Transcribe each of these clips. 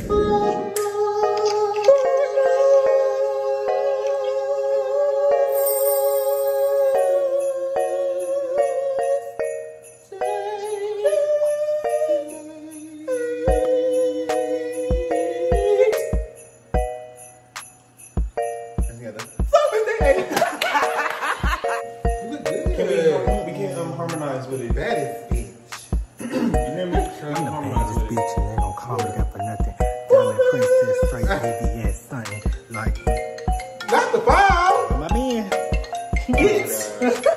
Harmonize with it. That is bitch. You hear me? I'm the baddest bitch and they don't call me that for nothing. Diamond princess, straight BBS, stunting like. Not the foul. My man. Yes.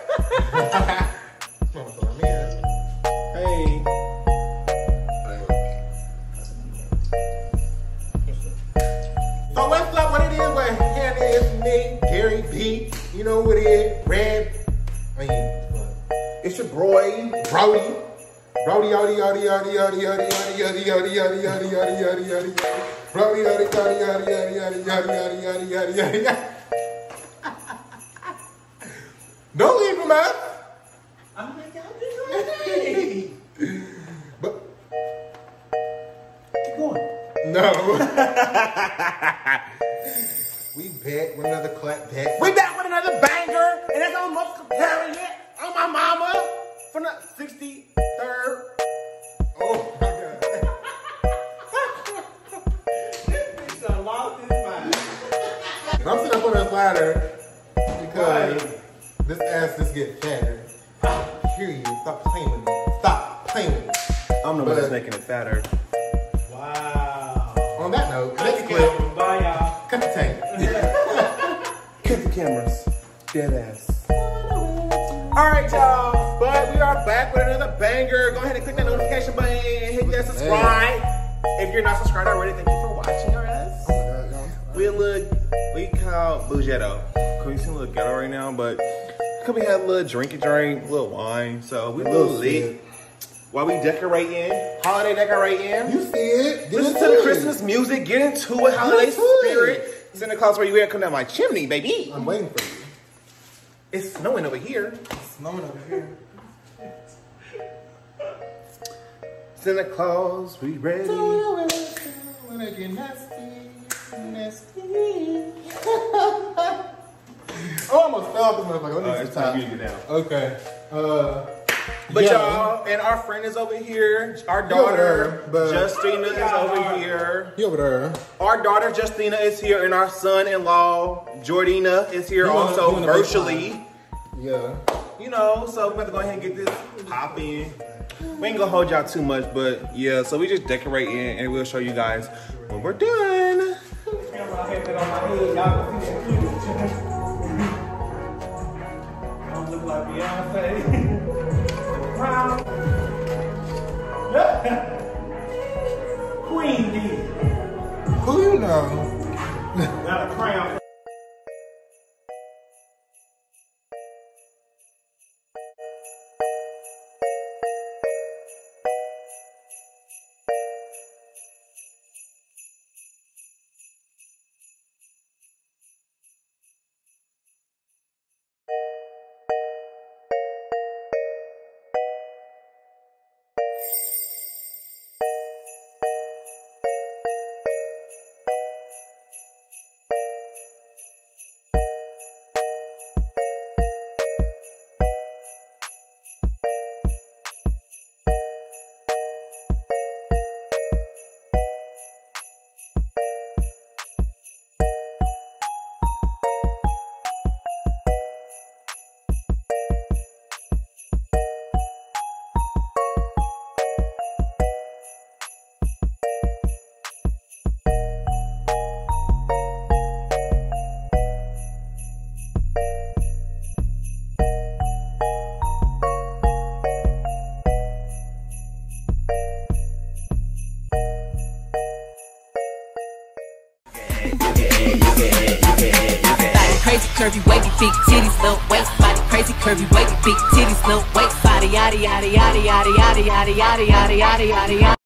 Hey. So what's up? What it is? What hand is me, Gary B. You know what it is? Red. It's your boy, Brody. Brody, yaddy, yaddy, yaddy, yaddy, yaddy, yaddy, yaddy, yaddy, yaddy, yaddy, yaddy, yaddy, yaddy. Brody, yaddy, yaddy, yaddy, yaddy, yaddy, yaddy, yaddy, yaddy, yaddy, yaddy. Don't leave him out. I'm like, y'all be okay. But keep going. No. We back with another clap back. We back with another banger, and that's almost comparing it. On my mama from the 63rd. Oh my God. This bitch done lost his mind. I'm sitting up on this ladder because this ass just get fatter. I hear you. Stop playing with me. Stop playing with me. I'm the one that's making it fatter. Wow. On that note, next clip. Bye, y'all. Cut the tank. Cut the cameras. Dead ass. Alright, y'all, but we are back with another banger. Go ahead and click that notification button and hit that subscribe. If you're not subscribed already, thank you for watching us. We call Bougetto. We seem a little ghetto right now, but because we had a little drink, a little wine, so we a little lit. While we decorating, holiday decorating. You see it. Listen to the Christmas music, get into it, holiday spirit. Santa Claus, where you at? Come down my chimney, baby. I'm waiting for you. It's snowing over here. It's snowing over here. Santa Claus, we ready. When I get nasty, nasty. Oh, I almost fell off this motherfucker. Let me It's time for you to get down. Okay. But y'all, and our friend is over here. Our daughter, Justina, is over here. He over there. Our daughter, Justina, is here, and our son-in-law, Jordina, is here also virtually. Yeah. You know, so we're about to go ahead and get this popping. We ain't gonna hold y'all too much, but yeah, so we just decorating, and we'll show you guys when we're done. Don't look like Beyonce. Queen D. Who you know? Not a crown. Crazy curvy wavy big titties, little waist body. Crazy curvy wavy big titties, little waist body. Yada yada yada yada yada yada yada yada yada yada yada.